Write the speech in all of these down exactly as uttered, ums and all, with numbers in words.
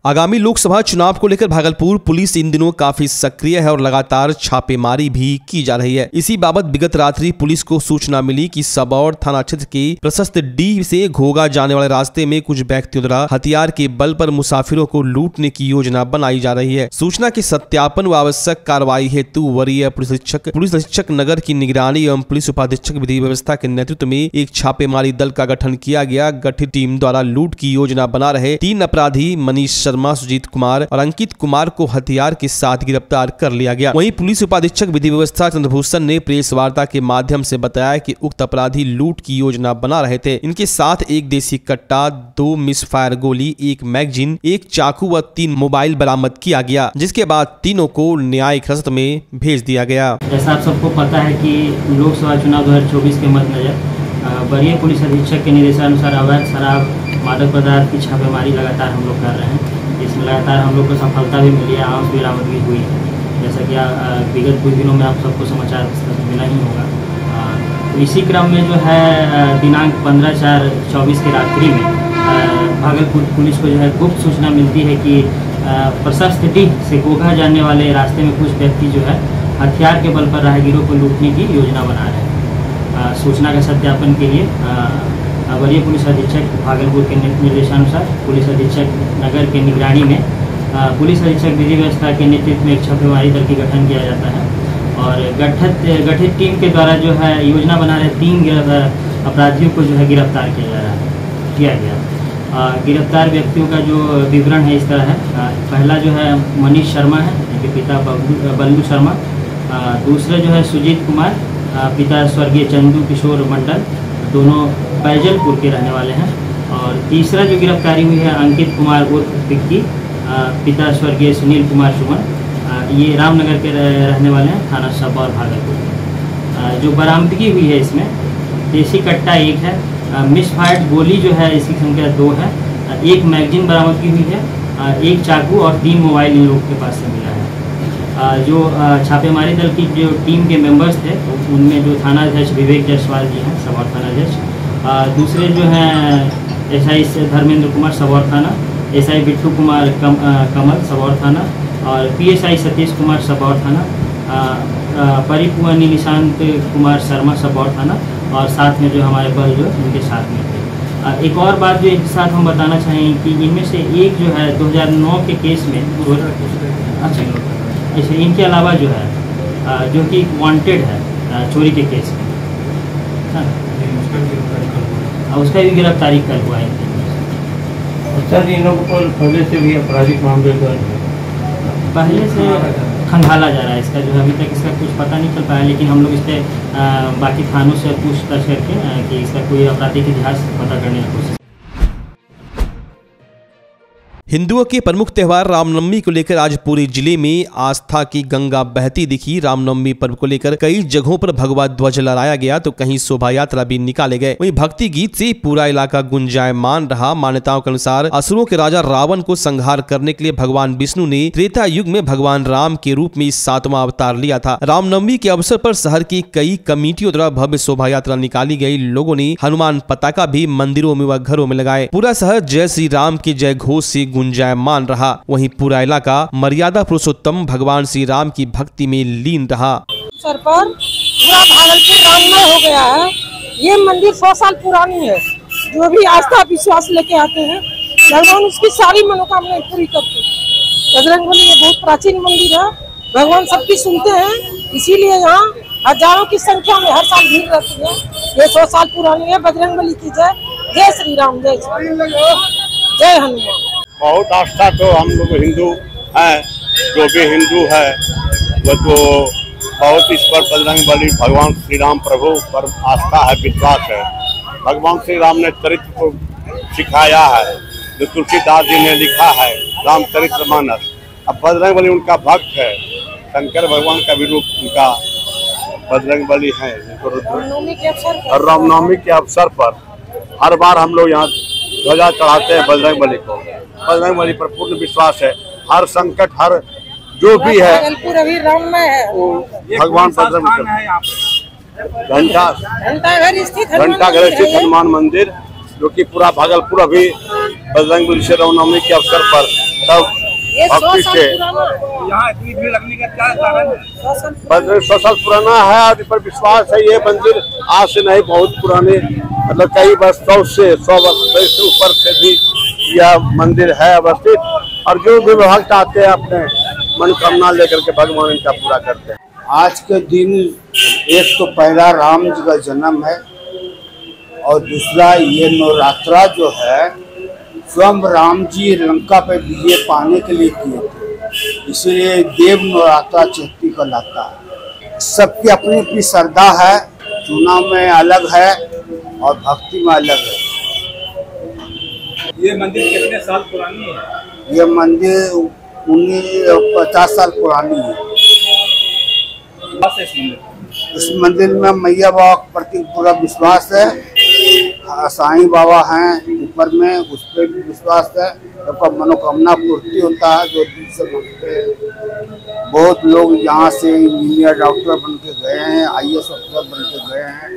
आगामी लोकसभा चुनाव को लेकर भागलपुर पुलिस इन दिनों काफी सक्रिय है और लगातार छापेमारी भी की जा रही है। इसी बाबत विगत रात्रि पुलिस को सूचना मिली कि सबौर थाना क्षेत्र के प्रशस्त डी से घोगा जाने वाले रास्ते में कुछ व्यक्तियों द्वारा हथियार के बल पर मुसाफिरों को लूटने की योजना बनाई जा रही है। सूचना के सत्यापन व आवश्यक कार्रवाई हेतु वरीय पुलिस अधीक्षक पुलिस अधीक्षक नगर की निगरानी एवं पुलिस उपाधीक्षक विधि व्यवस्था के नेतृत्व में एक छापेमारी दल का गठन किया गया। गठित टीम द्वारा लूट की योजना बना रहे तीन अपराधी मनीष शर्मा, सुजीत कुमार और अंकित कुमार को हथियार के साथ गिरफ्तार कर लिया गया। वहीं पुलिस उपाधीक्षक विधि व्यवस्था चंद्रभूषण ने प्रेस वार्ता के माध्यम से बताया कि उक्त अपराधी लूट की योजना बना रहे थे। इनके साथ एक देसी कट्टा, दो मिस फायर गोली, एक मैगजीन, एक चाकू व तीन मोबाइल बरामद किया गया, जिसके बाद तीनों को न्यायिक हिरासत में भेज दिया गया। जैसा आप सबको पता है कि लोकसभा चुनाव दो हजार चौबीस के मद्देनजर वरीय पुलिस अधीक्षक के निर्देशानुसार अवैध शराब मादक पदार्थ की छापेमारी लगातार हम लोग कर रहे हैं। इसमें लगातार हम लोग को सफलता भी मिली है, आंस भी बरामदगी हुई है। जैसा कि विगत कुछ दिनों में आप सबको समाचार मिला ही होगा। तो इसी क्रम में जो है दिनांक पंद्रह चार चौबीस के रात्रि में भागलपुर पुलिस को जो है गुप्त सूचना मिलती है कि प्रशस्त डी से घोगा जाने वाले रास्ते में कुछ व्यक्ति जो है हथियार के बल पर राहगीरों को लूटने की योजना बना रहे हैं। सूचना के सत्यापन के लिए वरीय पुलिस अधीक्षक भागलपुर के निर्देशानुसार पुलिस अधीक्षक नगर के निगरानी में पुलिस अधीक्षक विधि व्यवस्था के नेतृत्व में एक छापेमारी दल की गठन किया जाता है और गठित गठित टीम के द्वारा जो है योजना बना रहे तीन अपराधियों को जो है गिरफ्तार किया जा रहा है किया गया। गिरफ्तार व्यक्तियों का जो विवरण है इस तरह है। पहला जो है मनीष शर्मा है, इनके पिता बल्लू शर्मा। दूसरे जो है सुजीत कुमार, पिता स्वर्गीय चंदू किशोर मंडल, दोनों बैजलपुर के रहने वाले हैं। और तीसरा जो गिरफ्तारी हुई है अंकित कुमार उर्फ पिक्की, पिता स्वर्गीय सुनील कुमार सुमन, ये रामनगर के रहने वाले हैं, थाना सबौर भागलपुर। जो बरामदगी हुई है इसमें देसी कट्टा एक है, मिस फायर्ड गोली जो है इसकी संख्या दो है, एक मैगजीन बरामदगी हुई है, एक चाकू और तीन मोबाइल इन लोगों के पास से मिला है। जो छापेमारी दल की जो टीम के मेंबर्स थे उनमें जो थाना अध्यक्ष विवेक जायसवाल जी हैं सबौर थाना अध्यक्ष, दूसरे जो हैं एसआई धर्मेंद्र कुमार सबौर थाना, एसआई बिट्टू कुमार कम, कमल सबौर थाना और पीएसआई सतीश कुमार सबौर थाना, परिपुअनी निशांत कुमार शर्मा सबौर थाना और साथ में जो हमारे बल जो इनके साथ में थे। एक और बात जो एक साथ हम बताना चाहेंगे कि इनमें से एक जो है दो हज़ार नौ के केस में अच्छा ऐसे इनके अलावा जो है जो कि वांटेड है चोरी के केस में, उसका भी गिरफ्तारी कर हुआ है। सर इन लोगों को पहले से भी आपराधिक मामले पहले से खंगाला जा रहा है। इसका जो है अभी तक इसका कुछ पता नहीं चल पाया, लेकिन हम लोग इस पर बाकी थानों से पूछताछ करके कि इसका कोई आपराधिक इतिहास पता करने की कोशिश। हिंदुओं के प्रमुख त्योहार रामनवमी को लेकर आज पूरे जिले में आस्था की गंगा बहती दिखी। रामनवमी पर्व को लेकर कई जगहों पर भगवा ध्वज लहराया गया तो कहीं शोभा यात्रा भी निकाले गए। वहीं भक्ति गीत से पूरा इलाका गुंजायमान रहा। मान्यताओं के अनुसार असुरों के राजा रावण को संहार करने के लिए भगवान विष्णु ने त्रेता युग में भगवान राम के रूप में सातवां अवतार लिया था। रामनवमी के अवसर पर शहर की कई कमेटियों द्वारा भव्य शोभा यात्रा निकाली गई। लोगों ने हनुमान पताका भी मंदिरों में व घरों में लगाए। पूरा शहर जय श्री राम के जय घोष से गुंजायमान रहा। वहीं पूरा इलाका मर्यादा पुरुषोत्तम भगवान श्री राम की भक्ति में लीन रहा। सर पर पूरा भागलपुर राममय हो गया है। ये मंदिर सौ साल पुरानी है। जो भी आस्था विश्वास लेके आते हैं भगवान उसकी सारी मनोकामनाएं पूरी करते हैं। बजरंगबली ये बहुत प्राचीन मंदिर है। भगवान सबकी सुनते हैं, इसीलिए यहाँ हजारों की संख्या में हर साल भीड़ रहती है। ये सौ साल पुरानी है। बजरंगबली की जय। जय श्री राम। जय जय हनुमान। बहुत आस्था तो हम लोग हिंदू हैं, जो भी हिंदू है वो तो बहुत इस पर बजरंगबली भगवान श्री राम प्रभु पर आस्था है, विश्वास है। भगवान श्री राम ने चरित्र को सिखाया है, जो तुलसीदास जी ने लिखा है रामचरितमानस। अब बजरंगबली उनका भक्त है, शंकर भगवान का भी रूप उनका बजरंगबली है। और रामनवमी के अवसर पर हर बार हम लोग यहाँ ध्वजा चढ़ाते हैं बजरंगबली को। बजरंगबली पर पूर्ण विश्वास है। हर संकट, हर जो भी है अभी राममय है। भगवान बजरंग घंटा घंटाघर स्थित घंटाघर स्थित हनुमान मंदिर, जो कि पूरा भागलपुर अभी बजरंगबली से रामनवमी के अवसर पर सब ये सौ भक्ति साल से पुराना है। यहाँ इतनी भीड़ लगने का क्या कारण है? सौ साल मंदिर सौ साल पुराना है और इस पर विश्वास है। ये मंदिर आज से नहीं, बहुत पुराने, मतलब कई वर्ष सौ से सौ वर्ष से ऊपर से भी यह मंदिर है अवस्थित। और जो भी भक्त आते हैं अपने मनोकामना लेकर के भगवान इनका पूरा करते हैं। आज के दिन एक तो पहला राम जी का जन्म है और दूसरा ये नवरात्रा जो है स्वयं राम जी लंका पे विजय पाने के लिए किए थे, इसलिए देव नवरात्रा चैती कहलाता है। सबकी अपनी अपनी श्रद्धा है, चुनाव में अलग है और भक्ति में अलग है। ये मंदिर कितने साल पुरानी है? ये मंदिर उन्नीस पचास साल पुरानी है। बस इस मंदिर इस मंदिर में मैया बाबा के प्रति पूरा विश्वास है। साईं बाबा हैं ऊपर में, उस पर भी विश्वास है। सबका मनोकामना पूर्ति होता है जो दिल से मांगते हैं। बहुत लोग यहाँ से इंजीनियर डॉक्टर बन के गए हैं, आई ए एस अफसर बन के गए हैं।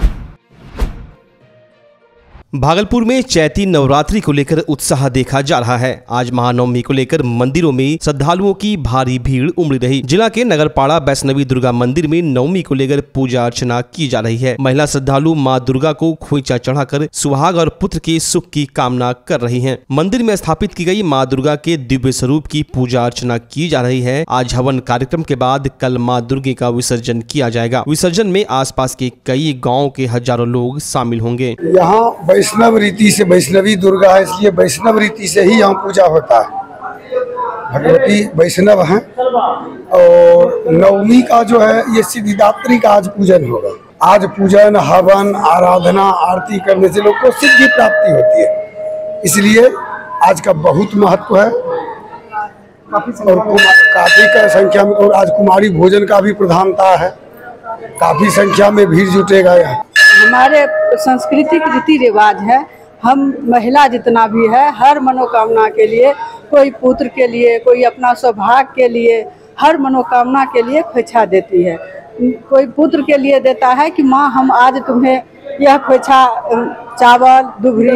भागलपुर में चैती नवरात्रि को लेकर उत्साह देखा जा रहा है। आज महानवमी को लेकर मंदिरों में श्रद्धालुओं की भारी भीड़ उमड़ी रही। जिला के नगरपाड़ा वैष्णवी दुर्गा मंदिर में नवमी को लेकर पूजा अर्चना की जा रही है। महिला श्रद्धालु मां दुर्गा को खोइचा चढ़ाकर सुहाग और पुत्र के सुख की कामना कर रही हैं। मंदिर में स्थापित की गई मां दुर्गा के दिव्य स्वरूप की पूजा अर्चना की जा रही है। आज हवन कार्यक्रम के बाद कल मां दुर्गे का विसर्जन किया जाएगा। विसर्जन में आसपास के कई गाँव के हजारों लोग शामिल होंगे। यहाँ वैष्णव रीति से वैष्णवी दुर्गा है, इसलिए वैष्णव रीति से ही यहाँ पूजा होता है। भगवती वैष्णव हैं और नवमी का जो है ये सिद्धिदात्री का आज पूजन होगा। आज पूजन, हवन, आराधना, आरती करने से लोग को सिद्धि प्राप्ति होती है, इसलिए आज का बहुत महत्व है। और काफी का संख्या में, और आज कुमारी भोजन का भी प्रधानता है। काफी संख्या में भीड़ जुटेगा यहाँ। हमारे सांस्कृतिक रीति रिवाज है, हम महिला जितना भी है हर मनोकामना के लिए, कोई पुत्र के लिए, कोई अपना सौभाग्य के लिए, हर मनोकामना के लिए खोइछा देती है। कोई पुत्र के लिए देता है कि माँ हम आज तुम्हें यह खोइछा चावल, दुबरी,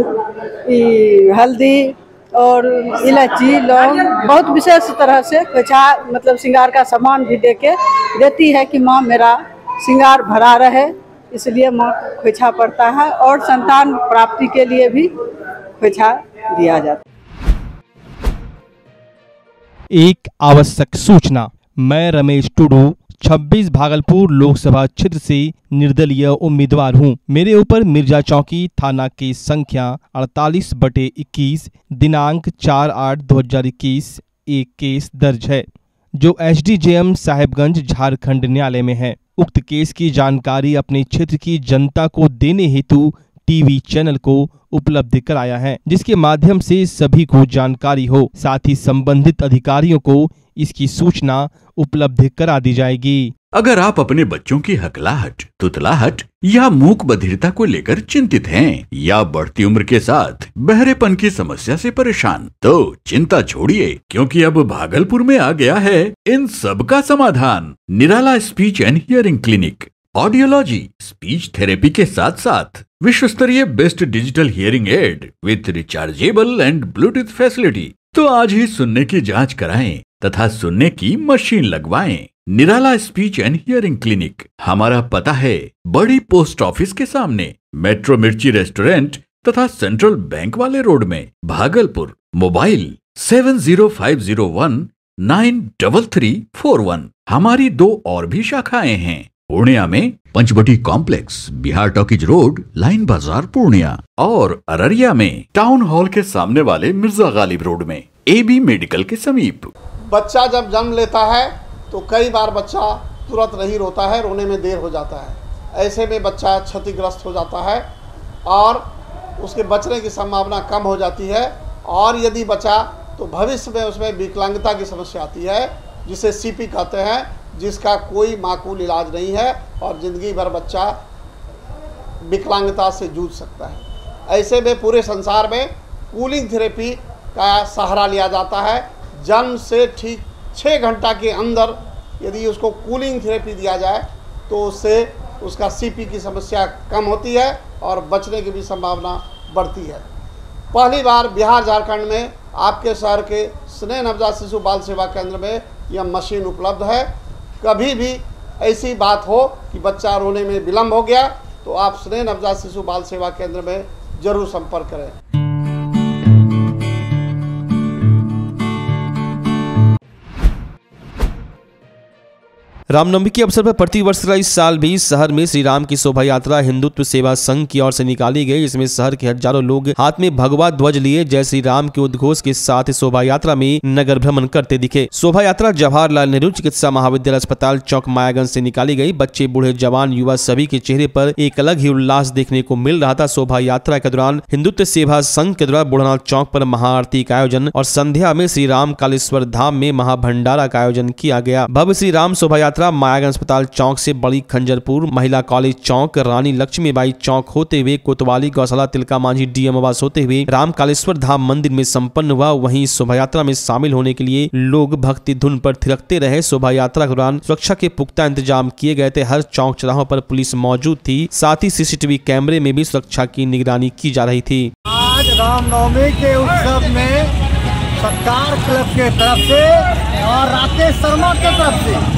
हल्दी और इलायची, लौंग, बहुत विशेष तरह से खोइछा मतलब श्रृंगार का सामान भी दे के देती है कि माँ मेरा श्रृंगार भरा रहे, इसलिए माँ खोइछा पड़ता है। और संतान प्राप्ति के लिए भी खोइछा दिया जाता है। एक आवश्यक सूचना। मैं रमेश टुडू छब्बीस भागलपुर लोकसभा क्षेत्र से निर्दलीय उम्मीदवार हूं। मेरे ऊपर मिर्जा चौकी थाना की संख्या अड़तालीस बटे इक्कीस दिनांक चार आठ दो हजार इक्कीस एक केस दर्ज है, जो H D J M Sahebganj Jharkhand न्यायालय में है। उक्त केस की जानकारी अपने क्षेत्र की जनता को देने हेतु टीवी चैनल को उपलब्ध कराया है, जिसके माध्यम से सभी को जानकारी हो। साथ ही संबंधित अधिकारियों को इसकी सूचना उपलब्ध करा दी जाएगी। अगर आप अपने बच्चों की हकलाहट, तुतलाहट या मूक बधिरता को लेकर चिंतित हैं या बढ़ती उम्र के साथ बहरेपन की समस्या से परेशान, तो चिंता छोड़िए, क्योंकि अब भागलपुर में आ गया है इन सब का समाधान। Nirala speech and hearing clinic. Audiology, speech therapy के साथ साथ विश्व स्तरीय best digital hearing aid with rechargeable and Bluetooth facility. तो आज ही सुनने की जांच कराएं तथा सुनने की मशीन लगवाएं। Nirala speech and hearing clinic. हमारा पता है बड़ी पोस्ट ऑफिस के सामने, मेट्रो मिर्ची रेस्टोरेंट तथा सेंट्रल बैंक वाले रोड में, Bhagalpur. Mobile seven zero five zero one nine double three four one. हमारी दो और भी शाखाएं हैं, पूर्णिया में Panchvati complex, Bihar talkies road, line बाजार, पूर्णिया, और अररिया में टाउन हॉल के सामने वाले मिर्जा गालिब रोड में, ए बी मेडिकल के समीप। बच्चा जब जन्म लेता है तो कई बार बच्चा तुरंत नहीं रोता है, रोने में देर हो जाता है। ऐसे में बच्चा क्षतिग्रस्त हो जाता है और उसके बचने की संभावना कम हो जाती है। और यदि बचा तो भविष्य में उसमें विकलांगता की समस्या आती है, जिसे सी पी कहते हैं, जिसका कोई माकूल इलाज नहीं है और ज़िंदगी भर बच्चा विकलांगता से जूझ सकता है। ऐसे में पूरे संसार में कूलिंग थेरेपी का सहारा लिया जाता है। जन्म से ठीक छः घंटा के अंदर यदि उसको कूलिंग थेरेपी दिया जाए तो उससे उसका सीपी की समस्या कम होती है और बचने की भी संभावना बढ़ती है। पहली बार बिहार झारखंड में आपके शहर के स्नेह नवजात शिशु बाल सेवा केंद्र में यह मशीन उपलब्ध है। कभी भी ऐसी बात हो कि बच्चा रोने में विलम्ब हो गया तो आप स्नेह नवजात शिशु बाल सेवा केंद्र में जरूर संपर्क करें। रामनवमी के अवसर पर प्रतिवर्ष इस साल भी शहर में श्री राम की शोभा यात्रा हिंदुत्व सेवा संघ की ओर से निकाली गई, जिसमें शहर के हजारों लोग हाथ में भगवा ध्वज लिए जय श्री राम के उद्घोष के साथ शोभा यात्रा में नगर भ्रमण करते दिखे। शोभा यात्रा जवाहरलाल नेहरू चिकित्सा महाविद्यालय अस्पताल चौक मायागंज से निकाली गई। बच्चे, बूढ़े, जवान, युवा सभी के चेहरे पर एक अलग ही उल्लास देखने को मिल रहा था। शोभा यात्रा के दौरान हिंदुत्व सेवा संघ के द्वारा बुढ़ानाथ चौक पर महाआरती का आयोजन और संध्या में श्री राम कालेश्वर धाम में महाभंडारा का आयोजन किया गया। भव्य श्री राम शोभा यात्रा मायागंज अस्पताल चौक से बड़ी खंजरपुर महिला कॉलेज चौक, रानी लक्ष्मीबाई चौक होते हुए कोतवाली गौशाला तिलका मांझी डीएम आवास होते हुए राम कालेश्वर धाम मंदिर में संपन्न हुआ। वहीं शोभा यात्रा में शामिल होने के लिए लोग भक्ति धुन पर थिरकते रहे। शोभा यात्रा के दौरान सुरक्षा के पुख्ता इंतजाम किए गए थे। हर चौक चौराहों पर पुलिस मौजूद थी, साथ ही सीसीटीवी कैमरे में भी सुरक्षा की निगरानी की जा रही थी। आज रामनवमी के उत्सव में सरकार क्लब के तरफ से और राकेश शर्मा के तरफ से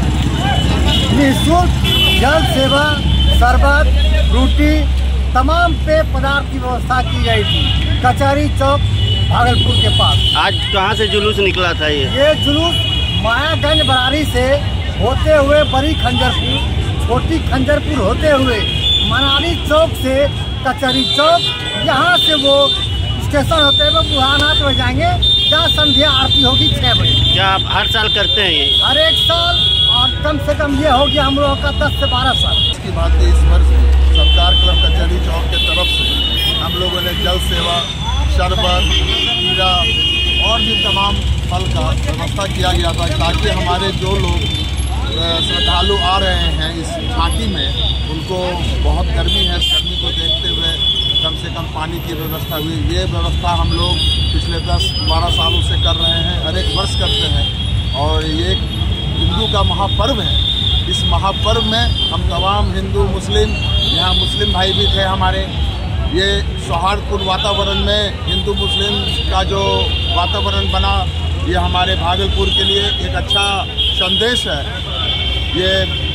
निःशुल्क जल सेवा, शरबत, रोटी, तमाम पेय पदार्थ की व्यवस्था की गई थी कचहरी चौक भागलपुर के पास। आज कहाँ से जुलूस निकला था? ये ये जुलूस मायागंज बरारी से होते हुए बड़ी खंजरपुर, छोटी खंजरपुर होते हुए मनाली चौक से कचहरी चौक, यहाँ से वो स्टेशन होते हुए बुढ़ानाथ में जाएंगे जहाँ संध्या आरती होगी छः बजे। क्या आप हर साल करते हैं ये? हर एक साल, और कम से कम ये हो गया हम लोगों का दस से बारह साल। इसकी बात है, इस वर्ष सरकार क्लब कचहरी चौक के तरफ से हम लोगों ने जल सेवा, शरबत, खीरा और भी तमाम फल का व्यवस्था किया गया था ताकि हमारे जो लोग श्रद्धालु आ रहे हैं इस घाटी में, उनको बहुत गर्मी है, गर्मी को देखते हुए कम से कम पानी की व्यवस्था हुई। ये व्यवस्था हम लोग पिछले दस बारह सालों से कर रहे हैं, हर एक वर्ष करते हैं और ये हिंदू का महापर्व है। इस महापर्व में हम तमाम हिंदू, मुस्लिम, यहाँ मुस्लिम भाई भी थे हमारे, ये सौहार्दपूर्ण वातावरण में हिंदू मुस्लिम का जो वातावरण बना, ये हमारे भागलपुर के लिए एक अच्छा संदेश है। ये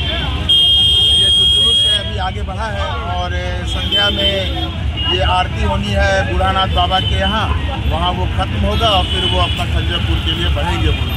ये जो जुलूस है अभी आगे बढ़ा है और संध्या में ये आरती होनी है बुढ़ानाथ बाबा के यहाँ, वहाँ वो खत्म होगा और फिर वो अपना खंजरपुर के लिए बढ़ेंगे।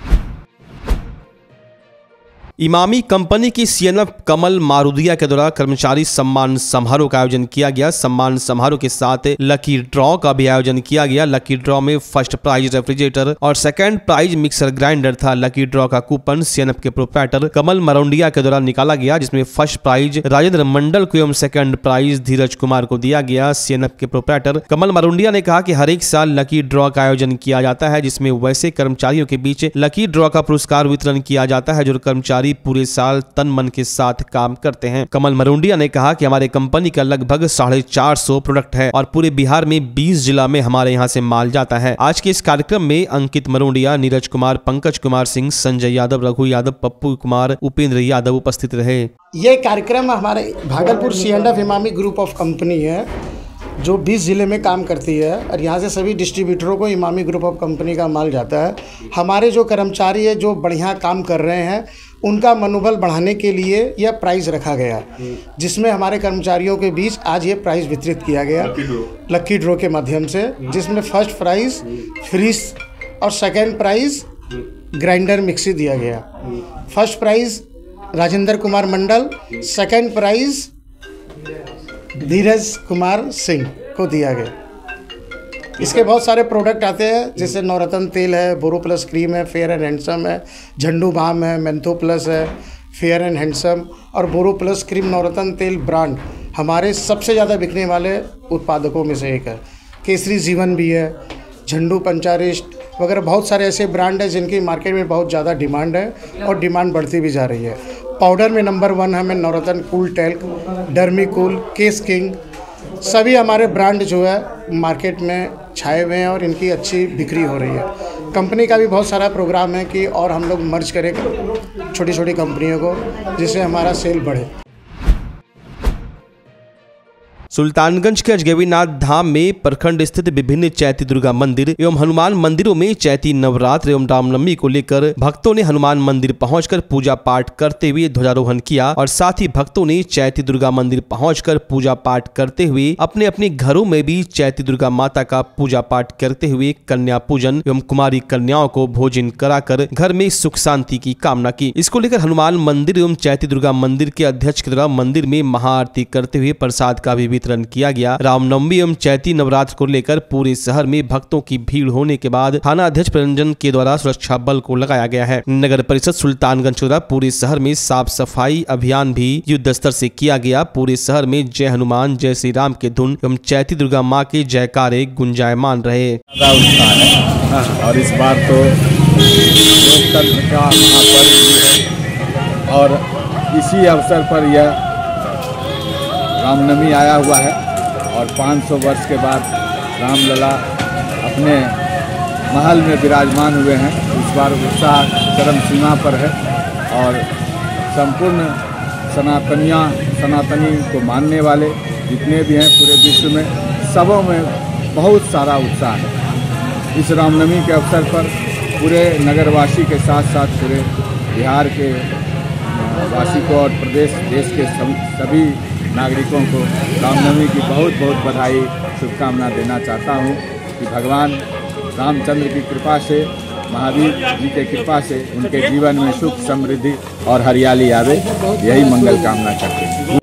इमामी कंपनी की सीएनएफ कमल मारूदिया के द्वारा कर्मचारी सम्मान समारोह का आयोजन किया गया। सम्मान समारोह के साथ लकी ड्रॉ का भी आयोजन किया गया। लकी ड्रॉ में फर्स्ट प्राइज रेफ्रिजरेटर और सेकंड प्राइज मिक्सर ग्राइंडर था। लकी ड्रॉ का कूपन सीएनएफ के प्रोप्राइटर कमल मारूदिया के द्वारा निकाला गया, जिसमें फर्स्ट प्राइज राजेंद्र मंडल को एवं सेकंड प्राइज धीरज कुमार को दिया गया। सीएनएफ के प्रोप्राइटर कमल मारूदिया ने कहा कि हर एक साल लकी ड्रॉ का आयोजन किया जाता है, जिसमें वैसे कर्मचारियों के बीच लकी ड्रॉ का पुरस्कार वितरण किया जाता है जो कर्मचारी पूरे साल तन मन के साथ काम करते हैं। कमल मारूदिया ने कहा कि हमारे कंपनी का लगभग साढ़े चार सौ प्रोडक्ट है और पूरे बिहार में बीस जिला में हमारे यहाँ से माल जाता है। आज के इस कार्यक्रम में अंकित मारूदिया, नीरज कुमार, पंकज कुमार सिंह, संजय यादव, रघु यादव, पप्पू कुमार, उपेंद्र यादव उपस्थित रहे। ये कार्यक्रम हमारे Bhagalpur CNF Emami group of company है जो बीस ज़िले में काम करती है और यहाँ से सभी डिस्ट्रीब्यूटरों को इमामी ग्रुप ऑफ कंपनी का माल जाता है। हमारे जो कर्मचारी है जो बढ़िया काम कर रहे हैं उनका मनोबल बढ़ाने के लिए यह प्राइज़ रखा गया, जिसमें हमारे कर्मचारियों के बीच आज ये प्राइज़ वितरित किया गया लकी ड्रॉ के माध्यम से, जिसमें फर्स्ट प्राइज़ फ्रिज और सेकेंड प्राइज़ ग्राइंडर मिक्सी दिया गया। First prize Rajendra Kumar Mandal, second prize Dheeraj Kumar Singh को दिया गया। इसके बहुत सारे प्रोडक्ट आते हैं जैसे नवरत्न तेल है, बोरो प्लस क्रीम है, फेयर एंड हैंडसम है, झंडू बाम है, मेंथो प्लस है, फेयर एंड हैंडसम और बोरो प्लस क्रीम नवरत्न तेल ब्रांड हमारे सबसे ज़्यादा बिकने वाले उत्पादकों में से एक है। केसरी जीवन भी है, झंडू पंचारिस्ट वगैरह बहुत सारे ऐसे ब्रांड हैं जिनकी मार्केट में बहुत ज़्यादा डिमांड है और डिमांड बढ़ती भी जा रही है। पाउडर में नंबर वन हमें Navratna cool talc, Dermi cool, Kesh King, सभी हमारे ब्रांड जो है मार्केट में छाए हुए हैं और इनकी अच्छी बिक्री हो रही है। कंपनी का भी बहुत सारा प्रोग्राम है कि और हम लोग मर्ज करें छोटी छोटी कंपनियों को जिससे हमारा सेल बढ़े। सुल्तानगंज के अजगैबीनाथ धाम में प्रखंड स्थित विभिन्न चैती दुर्गा मंदिर एवं हनुमान मंदिरों में चैती नवरात्र एवं रामनवमी को लेकर भक्तों ने हनुमान मंदिर पहुंचकर पूजा पाठ करते हुए ध्वजारोहण किया और साथ ही भक्तों ने चैती दुर्गा मंदिर पहुंचकर पूजा पाठ करते हुए अपने अपने घरों में भी चैती दुर्गा माता का पूजा पाठ करते हुए कन्या पूजन एवं कुमारी कन्याओं को भोजन कराकर घर में सुख शांति की कामना की। इसको लेकर हनुमान मंदिर एवं चैती दुर्गा मंदिर के अध्यक्ष के द्वारा मंदिर में महाआरती करते हुए प्रसाद का भी वितरण किया गया। रामनवमी एवं चैती नवरात्र को लेकर पूरे शहर में भक्तों की भीड़ होने के बाद थाना अध्यक्ष प्ररंजन के द्वारा सुरक्षा बल को लगाया गया है। नगर परिषद सुल्तानगंज द्वारा पूरे शहर में साफ सफाई अभियान भी युद्ध स्तर से किया गया। पूरे शहर में जय हनुमान जय श्री राम के धुन एवं चैती दुर्गा माँ के जयकारे गुंजायमान रहे। और इस बार तो लोकतंत्र का महापर्व भी है और इसी अवसर पर यह रामनवमी आया हुआ है और पाँच सौ वर्ष के बाद रामलला अपने महल में विराजमान हुए हैं। इस बार उत्साह चरम सीमा पर है और संपूर्ण सनातनियाँ सनातनी को मानने वाले जितने भी हैं पूरे विश्व में सबों में बहुत सारा उत्साह है। इस रामनवमी के अवसर पर पूरे नगरवासी के साथ साथ पूरे बिहार के वासी को और प्रदेश देश के सभी नागरिकों को रामनवमी की बहुत बहुत बधाई शुभकामना देना चाहता हूं कि भगवान रामचंद्र की कृपा से महावीर जी के कृपा से उनके जीवन में सुख समृद्धि और हरियाली आवे, यही मंगल कामना करते हैं।